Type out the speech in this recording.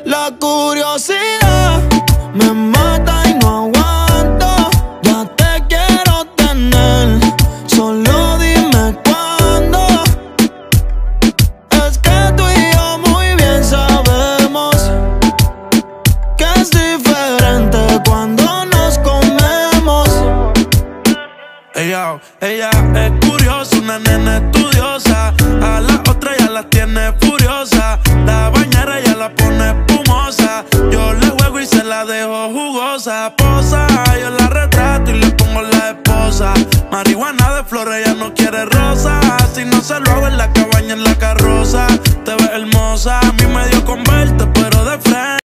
La curiosidad me mata y no aguanto. Ya te quiero tener, solo dime cuándo. Es que tú y yo muy bien sabemos que es diferente cuando nos comemos. Ella es curiosa, una nena estudiosa. A la otra ya la tiene furiosa. La bañera ya la pone espumosa. Yo le juego y se la dejo jugosa. Posa, yo la retrato y le pongo la esposa. Marihuana de flores, ella no quiere rosa. Si no se lo hago en la cabaña, en la carroza. Te ves hermosa, a mí me dio con verte, pero de frente.